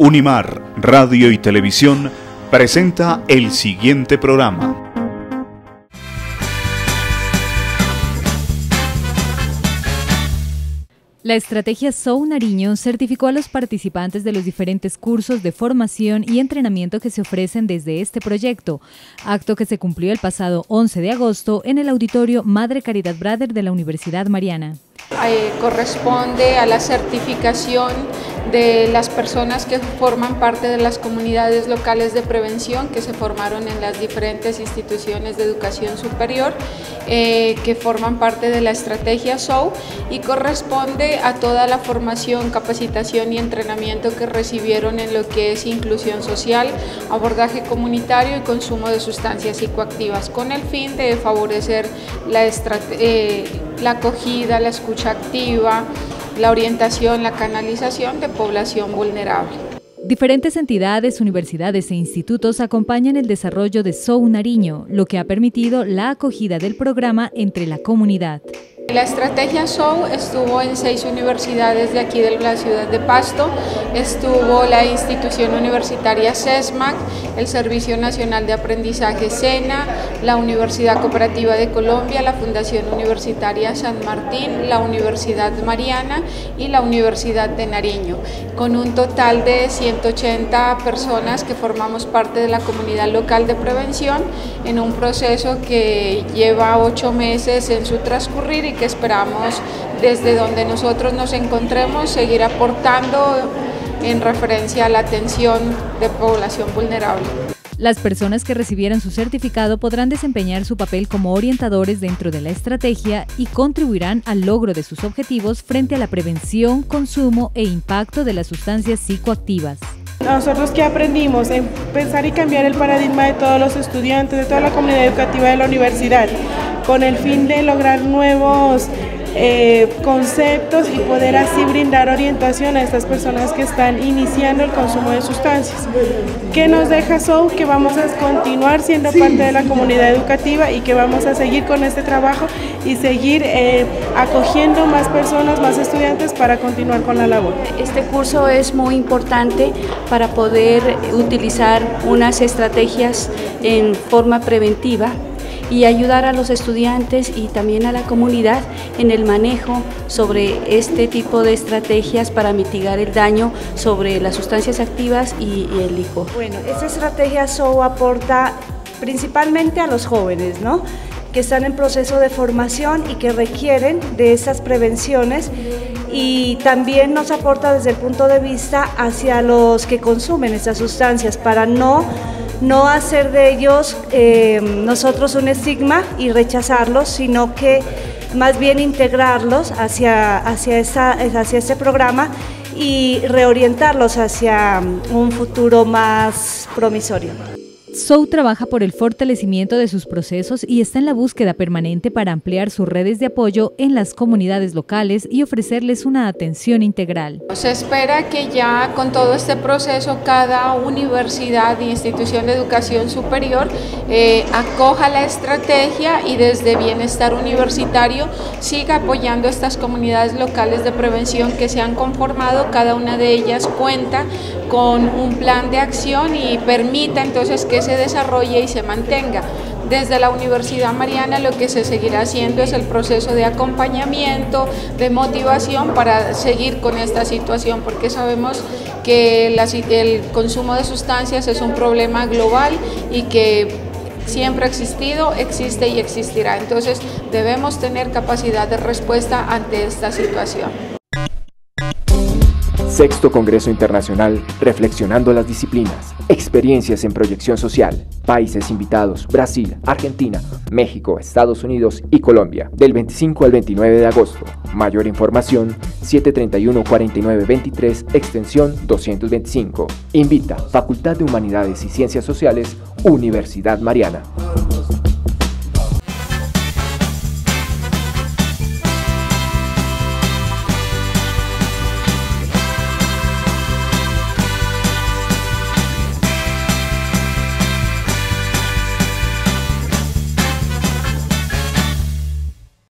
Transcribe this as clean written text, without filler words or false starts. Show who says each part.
Speaker 1: Unimar Radio y Televisión presenta el siguiente programa.
Speaker 2: La estrategia SOU Nariño certificó a los participantes de los diferentes cursos de formación y entrenamiento que se ofrecen desde este proyecto, acto que se cumplió el pasado 11 de agosto en el auditorio Madre Caridad Brother de la Universidad Mariana.
Speaker 3: Corresponde a la certificación de las personas que forman parte de las comunidades locales de prevención que se formaron en las diferentes instituciones de educación superior que forman parte de la estrategia SOU, y corresponde a toda la formación, capacitación y entrenamiento que recibieron en lo que es inclusión social, abordaje comunitario y consumo de sustancias psicoactivas, con el fin de favorecer la acogida, la escucha activa, la orientación, la canalización de población vulnerable.
Speaker 2: Diferentes entidades, universidades e institutos acompañan el desarrollo de SOU Nariño, lo que ha permitido la acogida del programa entre la comunidad.
Speaker 3: La estrategia SOU estuvo en 6 universidades de aquí de la ciudad de Pasto, estuvo la institución universitaria CESMAC, el Servicio Nacional de Aprendizaje SENA, la Universidad Cooperativa de Colombia, la Fundación Universitaria San Martín, la Universidad Mariana y la Universidad de Nariño, con un total de 180 personas que formamos parte de la comunidad local de prevención en un proceso que lleva 8 meses en su transcurrir y que esperamos desde donde nosotros nos encontremos seguir aportando en referencia a la atención de población vulnerable.
Speaker 2: Las personas que recibieran su certificado podrán desempeñar su papel como orientadores dentro de la estrategia y contribuirán al logro de sus objetivos frente a la prevención, consumo e impacto de las sustancias psicoactivas.
Speaker 4: Nosotros que aprendimos en pensar y cambiar el paradigma de todos los estudiantes, de toda la comunidad educativa de la universidad, con el fin de lograr nuevos conceptos y poder así brindar orientación a estas personas que están iniciando el consumo de sustancias. ¿Qué nos deja SOU? Que vamos a continuar siendo parte de la comunidad educativa y que vamos a seguir con este trabajo y seguir acogiendo más personas, más estudiantes para continuar con la labor.
Speaker 5: Este curso es muy importante para poder utilizar unas estrategias en forma preventiva y ayudar a los estudiantes y también a la comunidad en el manejo sobre este tipo de estrategias para mitigar el daño sobre las sustancias activas y el licor.
Speaker 6: Bueno, esta estrategia SOU aporta principalmente a los jóvenes, ¿no?, que están en proceso de formación y que requieren de estas prevenciones, y también nos aporta desde el punto de vista hacia los que consumen estas sustancias para no hacer de ellos nosotros un estigma y rechazarlos, sino que más bien integrarlos hacia este programa y reorientarlos hacia un futuro más promisorio.
Speaker 2: SOU trabaja por el fortalecimiento de sus procesos y está en la búsqueda permanente para ampliar sus redes de apoyo en las comunidades locales y ofrecerles una atención integral.
Speaker 3: Se espera que ya con todo este proceso cada universidad e institución de educación superior acoja la estrategia y desde Bienestar Universitario siga apoyando a estas comunidades locales de prevención que se han conformado. Cada una de ellas cuenta con un plan de acción y permita entonces que se desarrolle y se mantenga. Desde la Universidad Mariana lo que se seguirá haciendo es el proceso de acompañamiento, de motivación para seguir con esta situación, porque sabemos que el consumo de sustancias es un problema global y que siempre ha existido, existe y existirá. Entonces debemos tener capacidad de respuesta ante esta situación.
Speaker 7: Sexto Congreso Internacional Reflexionando las Disciplinas. Experiencias en proyección social. Países invitados: Brasil, Argentina, México, Estados Unidos y Colombia. Del 25 al 29 de agosto. Mayor información: 731-4923, extensión 225. Invita Facultad de Humanidades y Ciencias Sociales, Universidad Mariana.